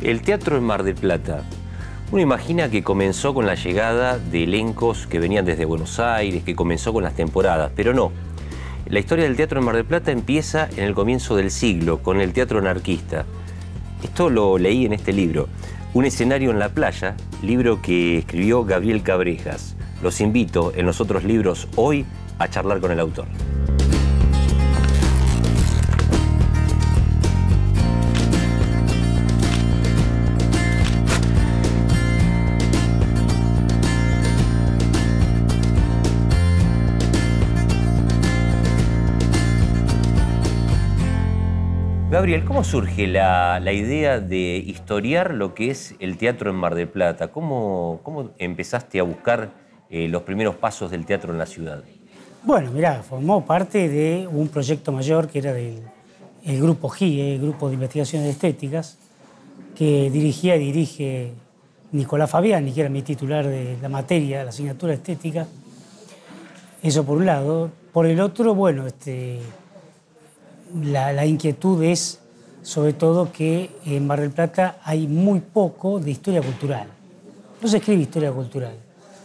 El teatro en Mar del Plata. Uno imagina que comenzó con la llegada de elencos que venían desde Buenos Aires, que comenzó con las temporadas, pero no. La historia del teatro en Mar del Plata empieza en el comienzo del siglo, con el teatro anarquista. Esto lo leí en este libro, Un escenario en la playa, libro que escribió Gabriel Cabrejas. Los invito en los otros libros hoy a charlar con el autor. Gabriel, ¿cómo surge la idea de historiar lo que es el teatro en Mar del Plata? ¿Cómo empezaste a buscar los primeros pasos del teatro en la ciudad? Bueno, mirá, formó parte de un proyecto mayor que era del Grupo GIE, el Grupo de Investigaciones Estéticas, que dirigía y dirige Nicolás Fabiani, que era mi titular de la materia, la asignatura estética. Eso por un lado. Por el otro, bueno, la inquietud es, sobre todo, que en Mar del Plata hay muy poco de historia cultural. No se escribe historia cultural.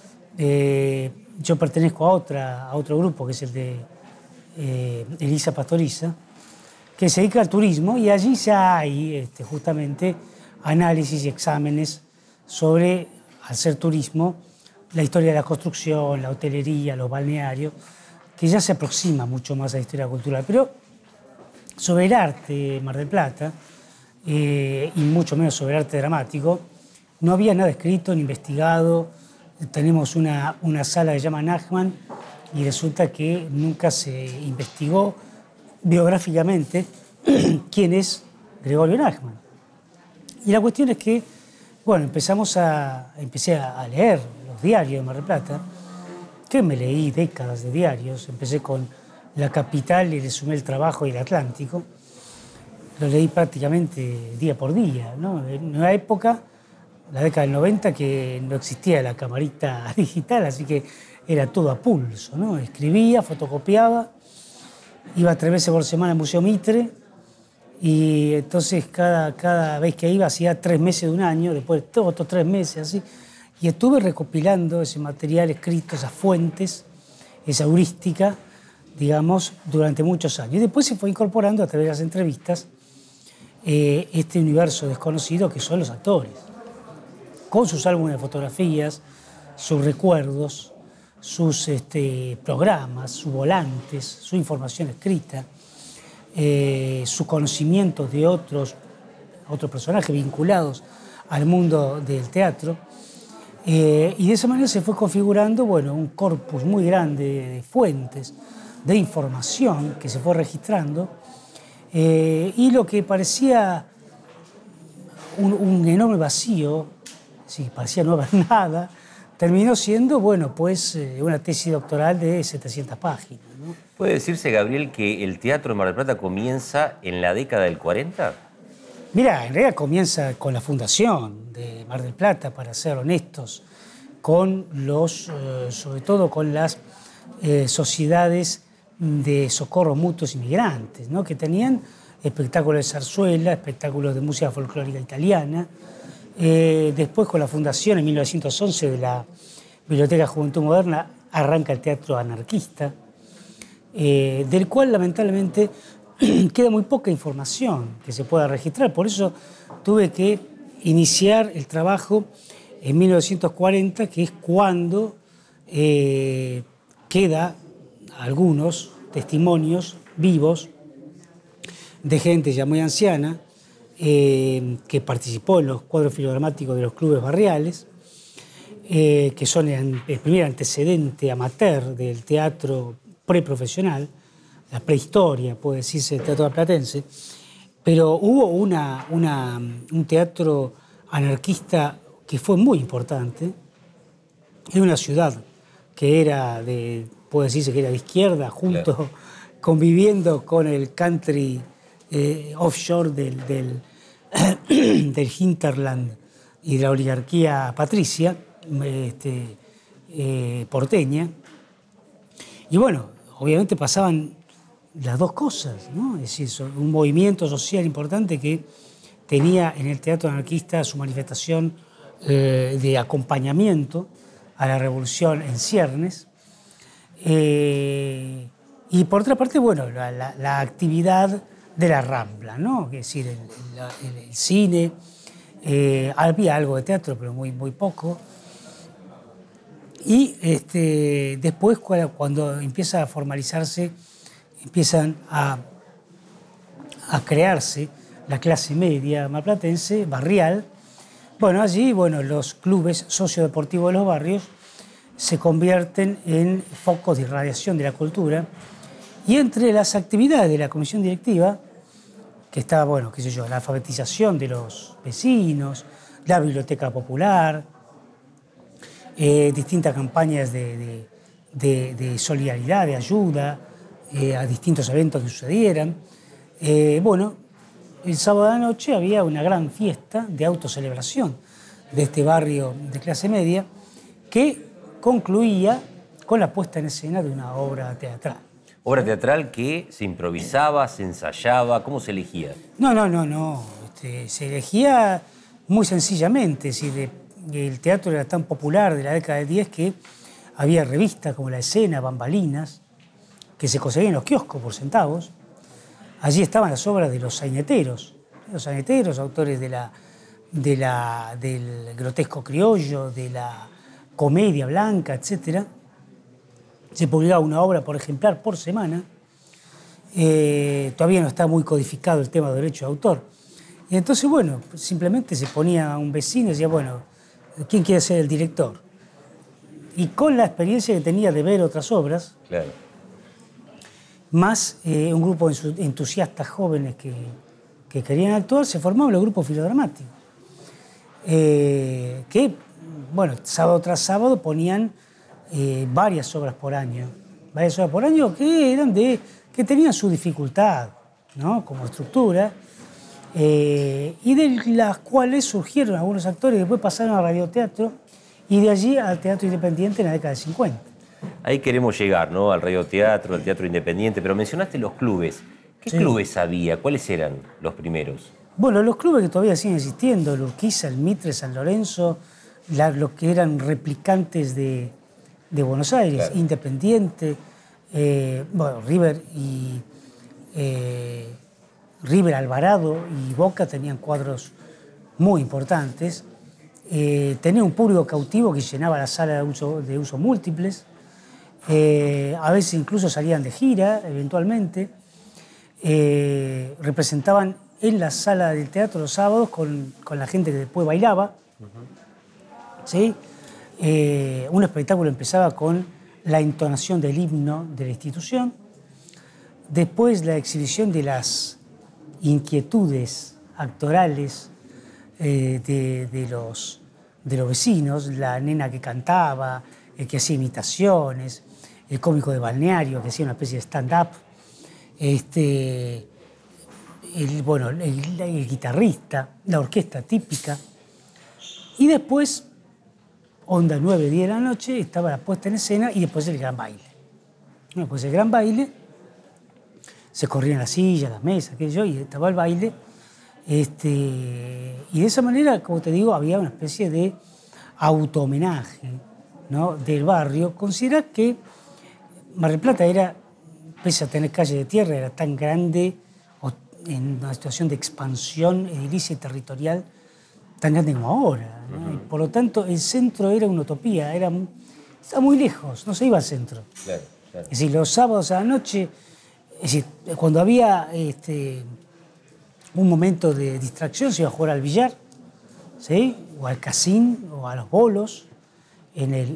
Yo pertenezco a otro grupo, que es el de Elisa Pastoriza, que se dedica al turismo, y allí ya hay justamente análisis y exámenes sobre, al ser turismo, la historia de la construcción, la hotelería, los balnearios, que ya se aproxima mucho más a la historia cultural. Pero sobre el arte Mar del Plata, y mucho menos sobre el arte dramático, no había nada escrito ni investigado. Tenemos una sala que se llama Nachman y resulta que nunca se investigó biográficamente quién es Gregorio Nachman. Y la cuestión es que, bueno, empecé a leer los diarios de Mar del Plata, que me leí décadas de diarios. Empecé con La Capital y le sumé El Trabajo y El Atlántico. Lo leí prácticamente día por día, ¿no? En una época, la década del 90, que no existía la camarita digital, así que era todo a pulso, ¿no? Escribía, fotocopiaba, iba 3 veces por semana al Museo Mitre, y entonces cada vez que iba hacía 3 meses de un año, después otros 3 meses, así. Y estuve recopilando ese material escrito, esas fuentes, esa heurística, digamos, durante muchos años. Y después se fue incorporando a través de las entrevistas este universo desconocido que son los actores, con sus álbumes de fotografías, sus recuerdos, sus programas, sus volantes, su información escrita, su conocimiento de otros personajes vinculados al mundo del teatro. Y de esa manera se fue configurando, bueno, un corpus muy grande de fuentes, de información que se fue registrando, y lo que parecía un enorme vacío, sí, parecía no haber nada, terminó siendo, bueno, pues una tesis doctoral de 700 páginas, ¿no? ¿Puede decirse, Gabriel, que el teatro en Mar del Plata comienza en la década del 40? Mira, en realidad comienza con la fundación de Mar del Plata, para ser honestos, con sobre todo con las sociedades de socorro mutuos inmigrantes, ¿no? Que tenían espectáculos de zarzuela, espectáculos de música folclórica italiana. Después, con la fundación en 1911 de la Biblioteca Juventud Moderna, arranca el teatro anarquista, del cual lamentablemente queda muy poca información que se pueda registrar. Por eso tuve que iniciar el trabajo en 1940, que es cuando queda algunos testimonios vivos de gente ya muy anciana que participó en los cuadros filodramáticos de los clubes barriales, que son el primer antecedente amateur del teatro preprofesional, la prehistoria, puede decirse, del teatro platense. Pero hubo un teatro anarquista que fue muy importante en una ciudad que era puede decirse que era de izquierda, junto, claro, conviviendo con el country offshore del hinterland y de la oligarquía patricia porteña. Y bueno, obviamente pasaban las dos cosas, ¿no? Es decir, un movimiento social importante que tenía en el teatro anarquista su manifestación de acompañamiento a la revolución en ciernes. Y por otra parte, bueno, la actividad de la Rambla, ¿no? Es decir, el cine, había algo de teatro, pero muy poco. Y después, cuando empieza a formalizarse, empiezan a crearse la clase media marplatense, barrial. Bueno, allí, bueno, los clubes sociodeportivos de los barrios se convierten en focos de irradiación de la cultura, y entre las actividades de la comisión directiva, que estaba, bueno, qué sé yo, la alfabetización de los vecinos, la biblioteca popular, distintas campañas de solidaridad, de ayuda a distintos eventos que sucedieran. Bueno, el sábado de la noche había una gran fiesta de autocelebración de este barrio de clase media que concluía con la puesta en escena de una obra teatral. ¿Obra teatral que se improvisaba, se ensayaba? ¿Cómo se elegía? No. Se elegía muy sencillamente. Es decir, el teatro era tan popular de la década del 10 que había revistas como La Escena, Bambalinas, que se conseguían en los kioscos por centavos. Allí estaban las obras de los saineteros, autores del grotesco criollo, de la comedia blanca, etc. Se publicaba una obra por ejemplar por semana. Todavía no está muy codificado el tema de derecho de autor. Y entonces, bueno, simplemente se ponía un vecino y decía, bueno, ¿quién quiere ser el director? Y con la experiencia que tenía de ver otras obras, claro, más un grupo de entusiastas jóvenes que querían actuar, se formaban los grupos filodramáticos. Que, bueno, sábado tras sábado ponían varias obras por año que tenían su dificultad, ¿no? Como estructura, y de las cuales surgieron algunos actores que después pasaron al radioteatro y de allí al teatro independiente en la década del 50. Ahí queremos llegar, ¿no? Al radioteatro, al teatro independiente, pero mencionaste los clubes. ¿Qué clubes había? ¿Cuáles eran los primeros? Bueno, los clubes que todavía siguen existiendo, el Urquiza, el Mitre, San Lorenzo, los que eran replicantes de Buenos Aires, claro. Independiente, bueno, River Alvarado y Boca tenían cuadros muy importantes. Tenía un público cautivo que llenaba la sala de uso múltiples. A veces incluso salían de gira, eventualmente. Representaban en la sala del teatro los sábados con la gente que después bailaba. ¿Sí? Un espectáculo empezaba con la entonación del himno de la institución, después la exhibición de las inquietudes actorales de los vecinos, la nena que cantaba, el que hacía imitaciones, el cómico de balneario que hacía una especie de stand-up, el guitarrista, la orquesta típica, y después, onda 9, 10 de la noche, estaba la puesta en escena y después el gran baile. Después del gran baile, se corrían las sillas, las mesas, aquello, y estaba el baile. Y de esa manera, como te digo, había una especie de auto-homenaje, ¿no?, del barrio. Considera que Mar del Plata era, pese a tener calle de tierra, era tan grande, en una situación de expansión edilicia y territorial, tan grande como ahora, ¿no? Y por lo tanto, el centro era una utopía, estaba muy lejos, no se iba al centro. Claro. Es decir, los sábados a la noche, es decir, cuando había un momento de distracción, se iba a jugar al billar, ¿sí?, o al casín, o a los bolos, en el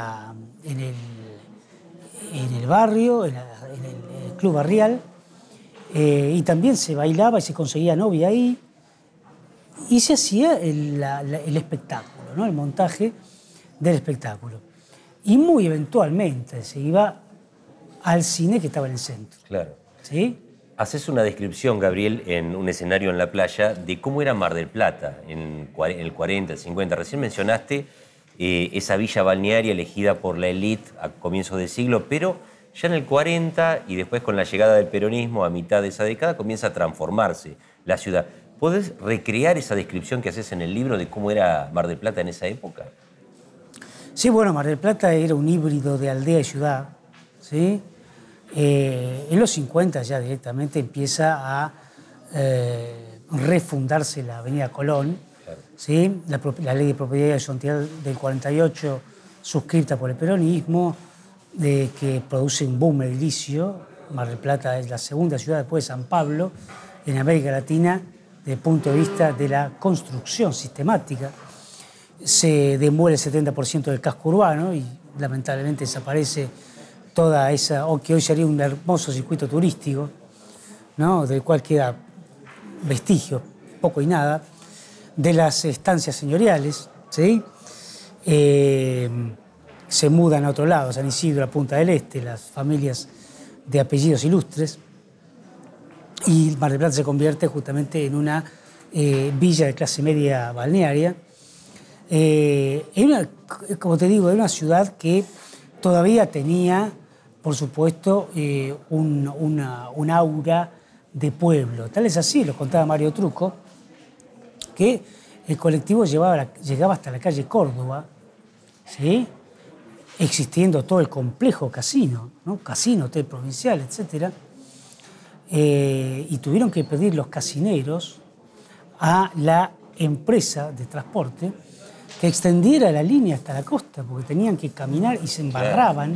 barrio, en el club barrial, y también se bailaba y se conseguía novia ahí, y se hacía el espectáculo, ¿no?, el montaje del espectáculo. Y muy eventualmente se iba al cine que estaba en el centro. Claro. ¿Sí? Haces una descripción, Gabriel, en un escenario en la playa de cómo era Mar del Plata en el 40, el 50. Recién mencionaste esa villa balnearia elegida por la élite a comienzos del siglo, pero ya en el 40 y después con la llegada del peronismo a mitad de esa década comienza a transformarse la ciudad. ¿Podés recrear esa descripción que haces en el libro de cómo era Mar del Plata en esa época? Sí, bueno, Mar del Plata era un híbrido de aldea y ciudad, ¿sí? En los 50 ya directamente empieza a refundarse la Avenida Colón, claro. ¿Sí? La ley de propiedad horizontal del 48, suscrita por el peronismo, que produce un boom edilicio. Mar del Plata es la segunda ciudad después de San Pablo en América Latina desde el punto de vista de la construcción sistemática. Se demuele el 70% del casco urbano y lamentablemente desaparece toda esa, o que hoy sería un hermoso circuito turístico, ¿no? Del cual queda vestigio, poco y nada, de las estancias señoriales, ¿sí? Se mudan a otro lado, San Isidro, a Punta del Este, las familias de apellidos ilustres, y Mar del Plata se convierte justamente en una villa de clase media balnearia. Como te digo, era una ciudad que todavía tenía, por supuesto, un aura de pueblo. Tal es así, lo contaba Mario Trucco, que el colectivo llegaba hasta la calle Córdoba, ¿sí? Existiendo todo el complejo casino, ¿no? Casino, hotel provincial, etc. Y tuvieron que pedir los casineros a la empresa de transporte que extendiera la línea hasta la costa, porque tenían que caminar y se embarraban,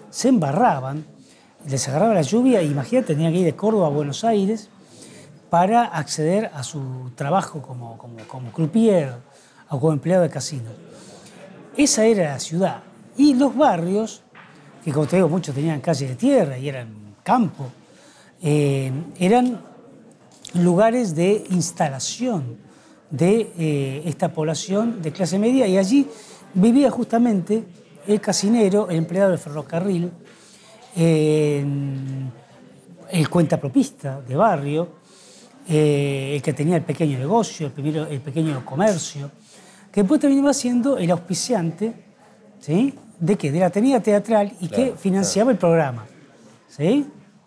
les agarraba la lluvia, y imagínate, tenían que ir de Córdoba a Buenos Aires para acceder a su trabajo como croupier o como empleado de casino. Esa era la ciudad. Y los barrios, que como te digo, muchos tenían calles de tierra y eran campo, eran lugares de instalación de esta población de clase media, y allí vivía justamente el casinero, el empleado del ferrocarril, el cuentapropista de barrio, el que tenía el pequeño negocio, el pequeño comercio, que después terminaba siendo el auspiciante, ¿sí? ¿De qué? De la tenida teatral, y claro, que financiaba el programa, ¿sí?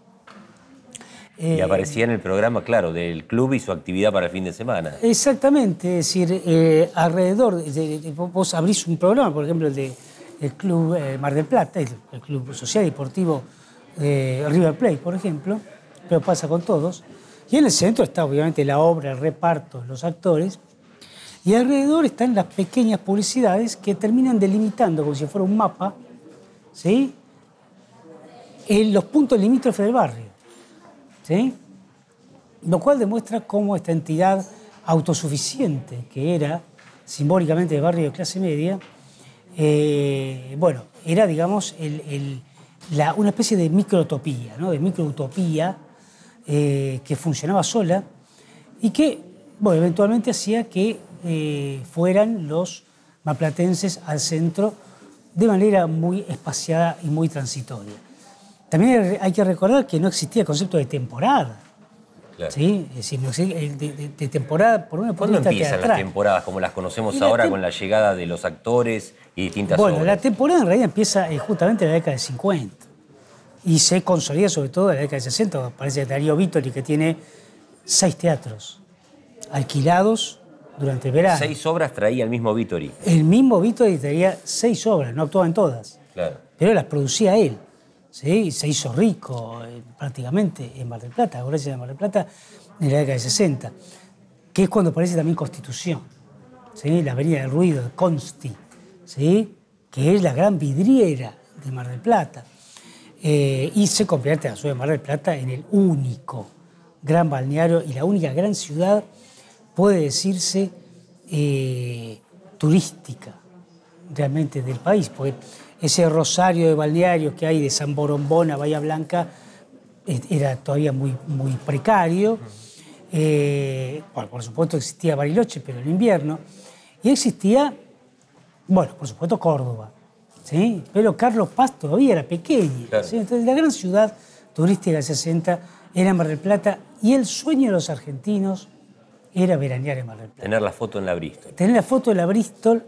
Y aparecía en el programa, claro, del club y su actividad para el fin de semana. Exactamente, es decir, alrededor, vos abrís un programa, por ejemplo, el Club Mar del Plata, el Club Social y Deportivo River Plate, por ejemplo, pero pasa con todos, y en el centro está obviamente la obra, el reparto, los actores, y alrededor están las pequeñas publicidades que terminan delimitando, como si fuera un mapa, ¿sí? En los puntos limítrofes del barrio, ¿sí? Lo cual demuestra cómo esta entidad autosuficiente, que era simbólicamente el barrio de clase media, bueno, era, digamos, una especie de microutopía, ¿no? De microutopía que funcionaba sola y que, bueno, eventualmente hacía que fueran los marplatenses al centro de manera muy espaciada y muy transitoria. También hay que recordar que no existía el concepto de temporada. Claro. ¿Sí? Es decir, de temporada, por una ¿Cuándo empiezan teatral. Las temporadas como las conocemos ahora con la llegada de los actores y distintas obras? Bueno, la temporada en realidad empieza justamente en la década de 50 y se consolida sobre todo en la década de 60. Parece que Darío Vittori, que tiene 6 teatros alquilados durante el verano. 6 obras traía el mismo Vittori. El mismo Vittori traía 6 obras, no actuaba en todas, claro, pero las producía él. ¿Sí? Se hizo rico prácticamente en Mar del Plata, gracias a Mar del Plata, en la década de 60, que es cuando aparece también Constitución, ¿sí? La Avenida del Ruido, de Consti, ¿sí? Que es la gran vidriera de Mar del Plata, y se convierte a su vez Mar del Plata en el único gran balneario y la única gran ciudad, puede decirse, turística realmente del país, porque ese rosario de balnearios que hay de San Borombón a Bahía Blanca era todavía muy, muy precario. Bueno, por supuesto existía Bariloche, pero en invierno. Y existía, bueno, por supuesto Córdoba, ¿sí? Pero Carlos Paz todavía era pequeña. Claro. ¿Sí? Entonces la gran ciudad turística del 60 era Mar del Plata, y el sueño de los argentinos era veranear en Mar del Plata. Tener la foto en la Bristol. Tener la foto en la Bristol,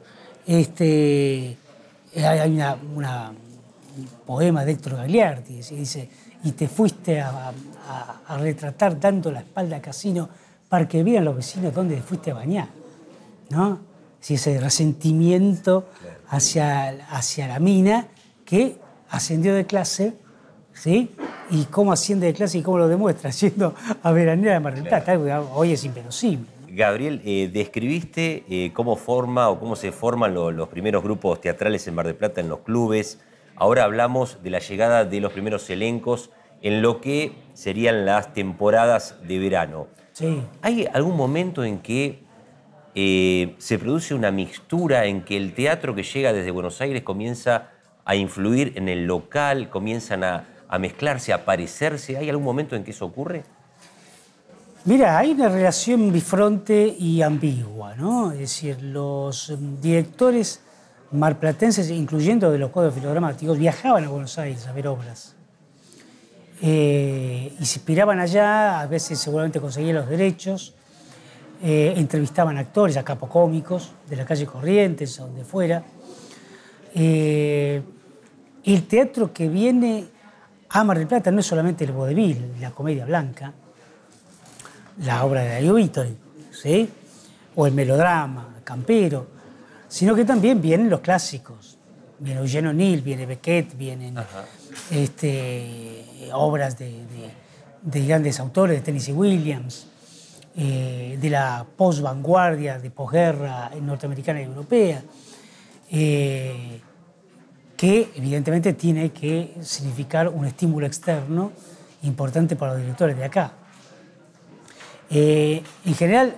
hay un poema de Héctor Gagliardi, dice, y te fuiste a retratar dando la espalda a Casino para que vean los vecinos dónde fuiste a bañar, ¿no? Si ese resentimiento hacia la mina que ascendió de clase, ¿sí? Y cómo asciende de clase y cómo lo demuestra, yendo a veranear a Mar del Plata. Hoy es inverosímil. Gabriel, describiste cómo forma o cómo se forman los primeros grupos teatrales en Mar del Plata, en los clubes. Ahora hablamos de la llegada de los primeros elencos en lo que serían las temporadas de verano. Sí. ¿Hay algún momento en que se produce una mixtura, en que el teatro que llega desde Buenos Aires comienza a influir en el local, comienzan a mezclarse, a parecerse? ¿Hay algún momento en que eso ocurre? Mira, hay una relación bifronte y ambigua, ¿no? Es decir, los directores marplatenses, incluyendo de los cuadros filodramáticos, viajaban a Buenos Aires a ver obras. Y se inspiraban allá, a veces seguramente conseguían los derechos, entrevistaban actores, a capocómicos de la calle Corrientes, o donde fuera. El teatro que viene a Mar del Plata no es solamente el vodevil, la comedia blanca, la obra de Darío Vítori, ¿sí? O el melodrama campero, sino que también vienen los clásicos. Viene Eugene O'Neill, viene Beckett, vienen obras de grandes autores, de Tennessee Williams, de la post-vanguardia, de posguerra norteamericana y europea, que evidentemente tiene que significar un estímulo externo importante para los directores de acá. En general,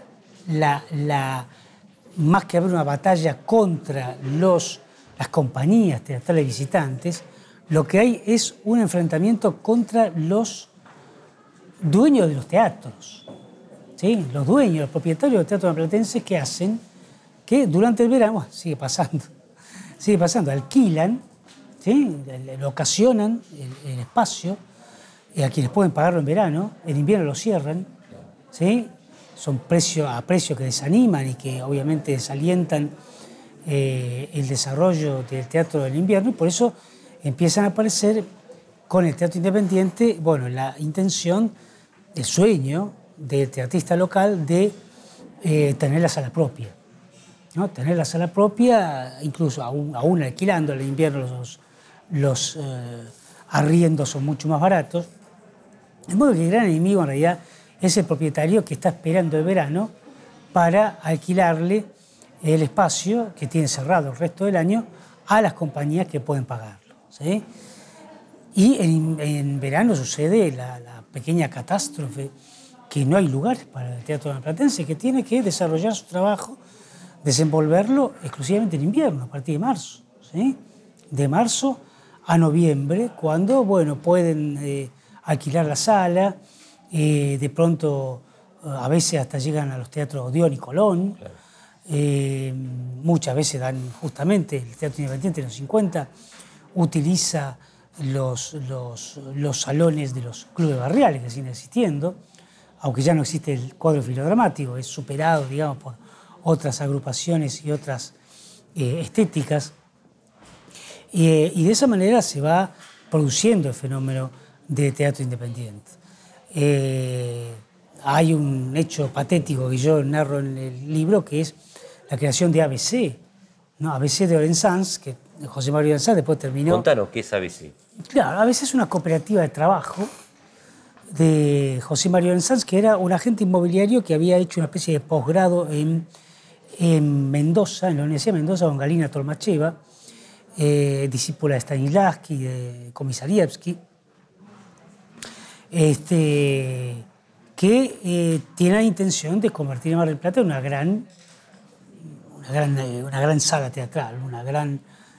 más que haber una batalla contra las compañías teatrales visitantes, lo que hay es un enfrentamiento contra los dueños de los teatros, ¿sí? Los dueños, los propietarios de los teatros marplatenses que hacen que durante el verano, bueno, sigue pasando, alquilan, ¿sí? Lo ocasionan el espacio a quienes pueden pagarlo en verano, en invierno lo cierran, ¿sí? Son a precios que desaniman y que obviamente desalientan el desarrollo del teatro del invierno, y por eso empiezan a aparecer con el teatro independiente, bueno, la intención, el sueño del teatrista local de tener la sala propia, ¿no? Tener la sala propia, incluso aún alquilando en el invierno los arriendos son mucho más baratos. De modo que el gran enemigo en realidad es el propietario que está esperando el verano para alquilarle el espacio que tiene cerrado el resto del año a las compañías que pueden pagarlo, ¿sí? Y en verano sucede la pequeña catástrofe que no hay lugares para el teatro marplatense, que tiene que desarrollar su trabajo, desenvolverlo exclusivamente en invierno, a partir de marzo, ¿sí? De marzo a noviembre, cuando, bueno, pueden alquilar la sala. De pronto, a veces hasta llegan a los teatros Odeón y Colón. Claro. Muchas veces dan justamente el teatro independiente en los 50, utiliza los salones de los clubes barriales que siguen existiendo, aunque ya no existe el cuadro filodramático, es superado, digamos, por otras agrupaciones y otras estéticas. Y de esa manera se va produciendo el fenómeno de teatro independiente. Hay un hecho patético que yo narro en el libro, que es la creación de ABC, ¿no? ABC de Orensans, que José Mario Orensans después terminó. Contanos, ¿qué es ABC? Claro, ABC es una cooperativa de trabajo de José Mario Orensans, que era un agente inmobiliario que había hecho una especie de posgrado en Mendoza, en la Universidad de Mendoza, con Galina Tolmacheva, discípula de Stanislavski, de Komisarievski, que tiene la intención de convertir a Mar del Plata en una gran sala teatral, una gran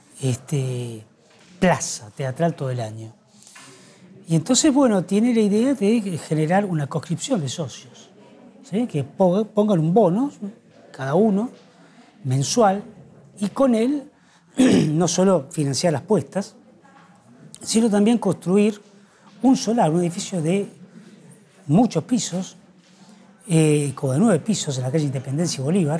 plaza teatral todo el año. Y entonces, bueno, tiene la idea de generar una conscripción de socios, ¿sí? Que pongan un bono, cada uno, mensual, y con él no solo financiar las puestas, sino también construir un solar, un edificio de muchos pisos, como de 9 pisos en la calle Independencia y Bolívar,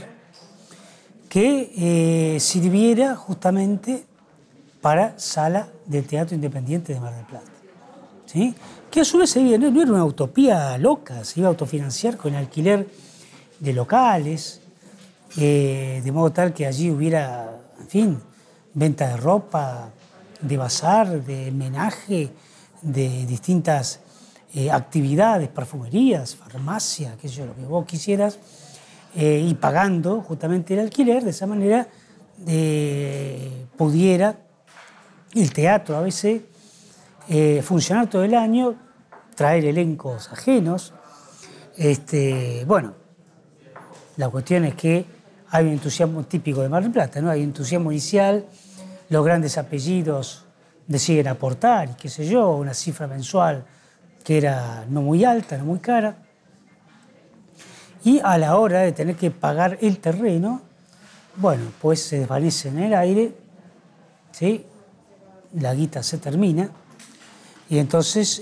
que sirviera justamente para sala del Teatro Independiente de Mar del Plata, ¿sí? Que a su vez no era una utopía loca, se iba a autofinanciar con el alquiler de locales, de modo tal que allí hubiera, en fin, venta de ropa, de bazar, de menaje, de distintas actividades, perfumerías, farmacia, qué sé yo, lo que vos quisieras, y pagando justamente el alquiler, de esa manera pudiera el teatro ABC funcionar todo el año, traer elencos ajenos. Bueno, la cuestión es que hay un entusiasmo típico de Mar del Plata, ¿no? Hay entusiasmo inicial, los grandes apellidos deciden aportar, y qué sé yo, una cifra mensual que era no muy alta, no muy cara. Y a la hora de tener que pagar el terreno, bueno, pues se desvanece en el aire, ¿sí? La guita se termina, y entonces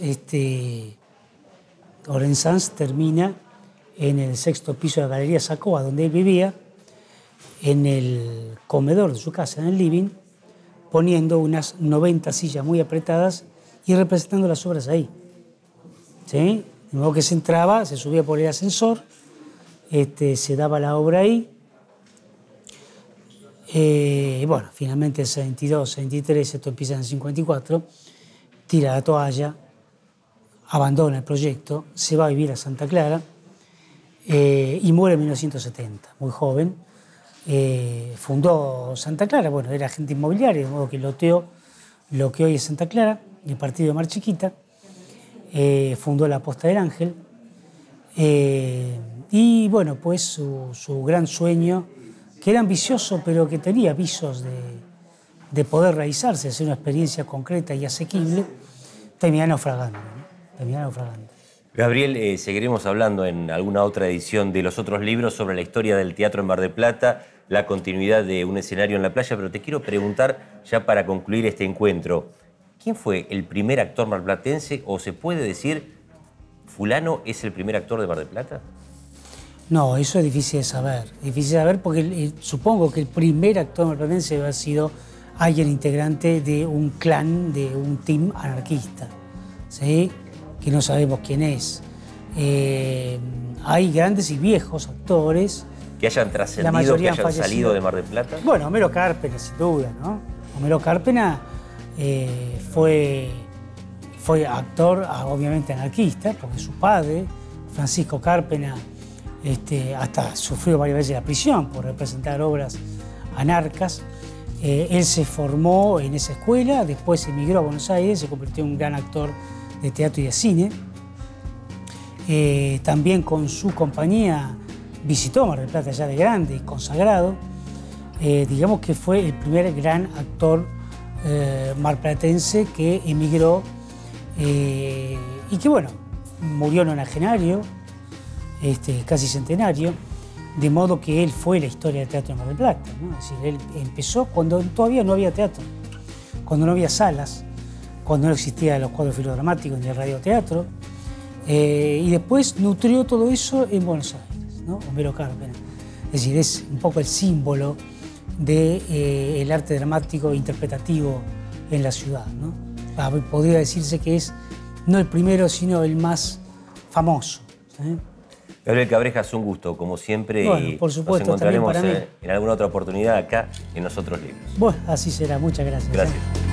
Orensanz termina en el 6º piso de la Galería Sacoa, donde él vivía, en el comedor de su casa, en el living, poniendo unas 90 sillas muy apretadas y representando las obras ahí. ¿Sí? De modo que se entraba, se subía por el ascensor, se daba la obra ahí. Bueno, finalmente el 72, 73, esto empieza en el 54, tira la toalla, abandona el proyecto, se va a vivir a Santa Clara y muere en 1970, muy joven. Fundó Santa Clara, bueno, era agente inmobiliario, de modo que loteó lo que hoy es Santa Clara, el partido de Mar Chiquita, fundó la Posta del Ángel, y bueno, pues su gran sueño, que era ambicioso, pero que tenía visos de poder realizarse, hacer una experiencia concreta y asequible, termina naufragando, ¿no? Termina naufragando. Gabriel, seguiremos hablando en alguna otra edición de los otros libros sobre la historia del teatro en Mar del Plata, la continuidad de un escenario en la playa, pero te quiero preguntar, ya para concluir este encuentro, ¿quién fue el primer actor marplatense, o se puede decir, fulano es el primer actor de Mar del Plata? No, eso es difícil de saber porque supongo que el primer actor marplatense ha sido alguien integrante de un clan, de un team anarquista, ¿sí? Que no sabemos quién es. Hay grandes y viejos actores. Que hayan trascendido, que hayan salido de Mar del Plata. Bueno, Homero Cárpena, sin duda, ¿no? Homero Cárpena fue actor, obviamente anarquista, porque su padre, Francisco Cárpena, hasta sufrió varias veces la prisión por representar obras anarcas. Él se formó en esa escuela, después emigró a Buenos Aires, se convirtió en un gran actor de teatro y de cine. También con su compañía visitó Mar del Plata ya de grande y consagrado. Digamos que fue el primer gran actor marplatense que emigró y que, bueno, murió nonagenario, casi centenario, de modo que él fue la historia del teatro de Mar del Plata, ¿no? Es decir, él empezó cuando todavía no había teatro, cuando no había salas, cuando no existían los cuadros filodramáticos ni el radioteatro, y después nutrió todo eso en Buenos Aires, ¿no? Homero Cárpena. Es decir, es un poco el símbolo del arte dramático e interpretativo en la ciudad, ¿no? Podría decirse que es no el primero, sino el más famoso, ¿sí? Gabriel Cabrejas, un gusto, como siempre, bueno, y por supuesto, nos encontraremos en alguna otra oportunidad acá en los otros libros. Bueno, así será. Muchas gracias. Gracias.